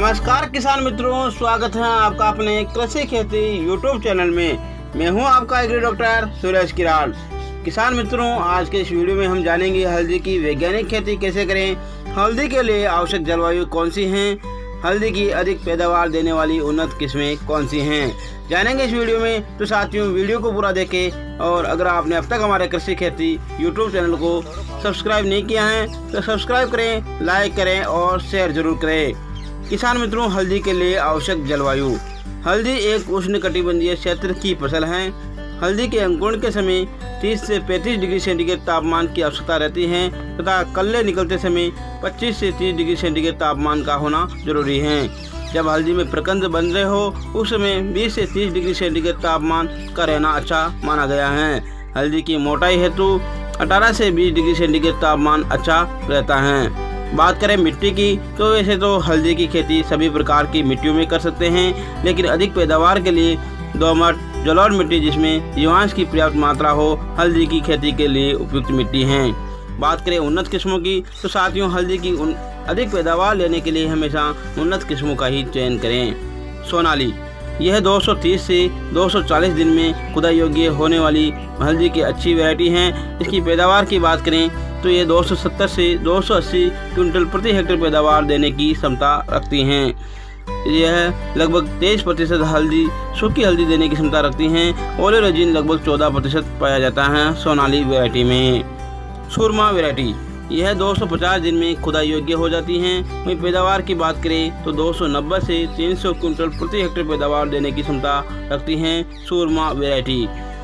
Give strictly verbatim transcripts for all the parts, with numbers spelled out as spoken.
नमस्कार किसान मित्रों, स्वागत है आपका अपने कृषि खेती यूट्यूब चैनल में। मैं हूं आपका एग्री डॉक्टर सुरेश किराड़। किसान मित्रों, आज के इस वीडियो में हम जानेंगे हल्दी की वैज्ञानिक खेती कैसे करें, हल्दी के लिए आवश्यक जलवायु कौन सी हैं, हल्दी की अधिक पैदावार देने वाली उन्नत किस्में कौन सी हैं, जानेंगे इस वीडियो में। तो साथियों, वीडियो को पूरा देखें और अगर आपने अब तक हमारे कृषि खेती यूट्यूब चैनल को सब्सक्राइब नहीं किया है तो सब्सक्राइब करें, लाइक करें और शेयर जरूर करें। किसान मित्रों, हल्दी के लिए आवश्यक जलवायु। हल्दी एक उष्णकटिबंधीय क्षेत्र की फसल है। हल्दी के अंकुरण के समय तीस से पैंतीस डिग्री सेंटीग्रेड तापमान की आवश्यकता रहती है तथा कल्ले निकलते समय पच्चीस से तीस डिग्री सेंटीग्रेड तापमान का होना जरूरी है। जब हल्दी में प्रकंद बन रहे हो उस समय बीस से तीस डिग्री सेंटीग्रेड तापमान का रहना अच्छा माना गया है। हल्दी की मोटाई हेतु अठारह से बीस डिग्री सेंटीग्रेड तापमान अच्छा रहता है। बात करें मिट्टी की तो वैसे तो हल्दी की खेती सभी प्रकार की मिट्टियों में कर सकते हैं, लेकिन अधिक पैदावार के लिए दोमट जलोढ़ मिट्टी जिसमें जीवांश की पर्याप्त मात्रा हो हल्दी की खेती के लिए उपयुक्त मिट्टी है। बात करें उन्नत किस्मों की तो साथियों, हल्दी की अधिक पैदावार लेने के लिए हमेशा उन्नत किस्मों का ही चयन करें। सोनाली, यह दो सौ तीस से दो सौ चालीस दिन में खुदाई योग्य होने वाली हल्दी की अच्छी वैरायटी है। इसकी पैदावार की बात करें तो ये दो सौ सत्तर से दो सौ अस्सी क्विंटल प्रति हेक्टेयर पैदावार देने की क्षमता रखती हैं। यह लगभग तेईस प्रतिशत हल्दी सूखी हल्दी देने की क्षमता रखती हैं। ओलेरोजिन लगभग चौदह प्रतिशत पाया जाता है सोनाली वैरायटी में। सुरमा वैरायटी, यह दो सौ पचास दिन में खुदाई योग्य हो जाती हैं। वहीं पैदावार की बात करें तो दो सौ नब्बे से तीन सौ क्विंटल प्रति हेक्टेयर पैदावार देने की क्षमता रखती हैं सुरमा वैरायटी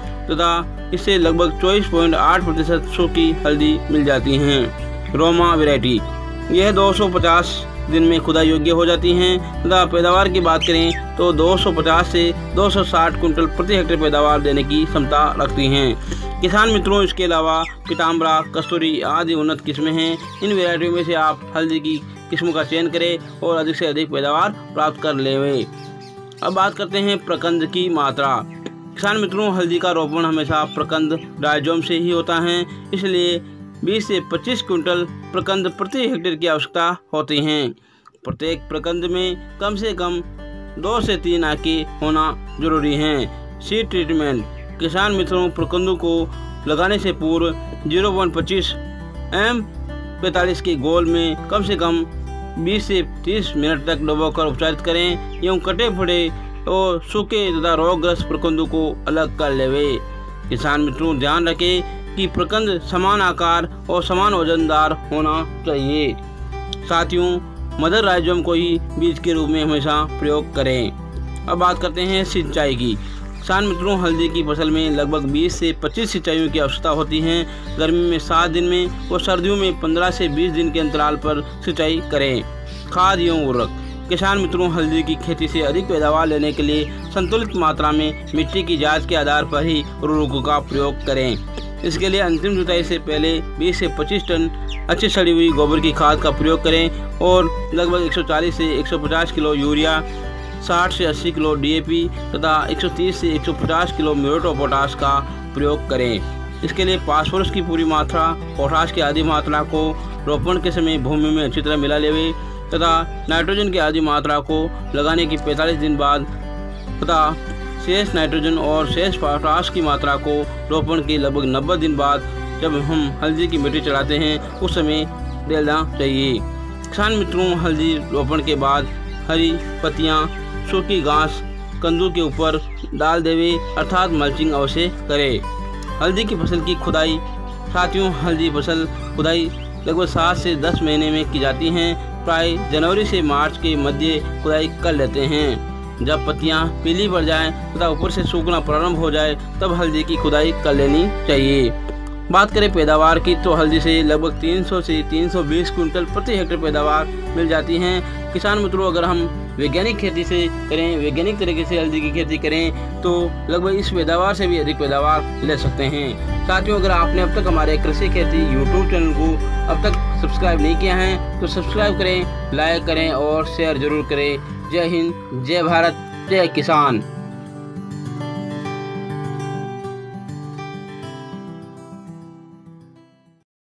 तथा इससे लगभग चौबीस पॉइंट आठ प्रतिशत सूखी हल्दी मिल जाती हैं। रोमा वैरायटी, यह दो सौ पचास दिन में खुदाई योग्य हो जाती हैं तथा पैदावार की बात करें तो दो सौ पचास से दो सौ साठ क्विंटल प्रति हेक्टेयर पैदावार देने की क्षमता रखती हैं। किसान मित्रों, इसके अलावा पीताम्बरा, कस्तूरी आदि उन्नत किस्में हैं। इन वैरायटियों में से आप हल्दी की किस्मों का चयन करें और अधिक से अधिक पैदावार प्राप्त कर लें। अब बात करते हैं प्रकंद की मात्रा। किसान मित्रों, हल्दी का रोपण हमेशा प्रकंद राइजोम से ही होता है, इसलिए बीस से पच्चीस क्विंटल प्रकंद प्रति हेक्टेयर की आवश्यकता होती है। प्रत्येक प्रकंद में कम से कम दो से तीन आके होना जरूरी है। सीड ट्रीटमेंट, किसान मित्रों, प्रकंदों को लगाने से पूर्व जीरो पॉइंट पच्चीस एम पैंतालीस के गोल में कम से कम बीस से तीस मिनट तक डुबोकर उपचारित करें एवं कटे फटे और सूखे तथा रोगग्रस्त प्रकंदों को अलग कर लेवे। किसान मित्रों, ध्यान रखें कि प्रकंद समान आकार और समान वजनदार होना चाहिए। साथियों, मदर राइजोम को ही बीज के रूप में हमेशा प्रयोग करें। अब बात करते हैं सिंचाई की। किसान मित्रों, हल्दी की फसल में लगभग बीस से पच्चीस सिंचाइयों की आवश्यकता होती है। गर्मी में सात दिन में और सर्दियों में पंद्रह से बीस दिन के अंतराल पर सिंचाई करें। खाद एवं उर्वरक, किसान मित्रों, हल्दी की खेती से अधिक पैदावार लेने के लिए संतुलित मात्रा में मिट्टी की जांच के आधार पर ही उर्वरकों का प्रयोग करें। इसके लिए अंतिम जुताई से पहले बीस से पच्चीस टन अच्छी सड़ी हुई गोबर की खाद का प्रयोग करें और लगभग एक सौ चालीस से एक सौ पचास किलो यूरिया, साठ से अस्सी किलो डी ए पी तथा एक सौ तीस से एक सौ पचास किलो म्यूरेट ऑफ पोटाश का प्रयोग करें। इसके लिए फास्फोरस की पूरी मात्रा, पोटाश की आधी मात्रा को रोपण के समय भूमि में अच्छी तरह मिला लेवे तथा नाइट्रोजन की आधी मात्रा को लगाने की पैंतालीस दिन बाद तथा शेष नाइट्रोजन और शेष पोटाश की मात्रा को रोपण के लगभग नब्बे दिन बाद जब हम हल्दी की मिट्टी चढ़ाते हैं उस समय डालना चाहिए। किसान मित्रों, हल्दी रोपण के बाद हरी पत्तियां, सूखी घास कंदों के ऊपर डाल देवे अर्थात मल्चिंग अवश्य करें। हल्दी की फसल की खुदाई, साथियों, हल्दी फसल खुदाई लगभग सात से दस महीने में की जाती हैं। प्राय जनवरी से मार्च के मध्य खुदाई कर लेते हैं। जब पत्तियां पीली पड़ जाएं तथा ऊपर से सूखना प्रारंभ हो जाए तब हल्दी की खुदाई कर लेनी चाहिए। बात करें पैदावार की तो हल्दी से लगभग तीन सौ से तीन सौ बीस क्विंटल प्रति हेक्टेयर पैदावार मिल जाती हैं। किसान मित्रों, अगर हम वैज्ञानिक खेती से करें, वैज्ञानिक तरीके से हल्दी की खेती करें तो लगभग इस पैदावार से भी अधिक पैदावार ले सकते हैं। साथियों, अगर आपने अब तक हमारे कृषि खेती यूट्यूब चैनल को अब तक सब्सक्राइब नहीं किया है तो सब्सक्राइब करें, लाइक करें और शेयर जरूर करें। जय हिंद, जय भारत, जय किसान।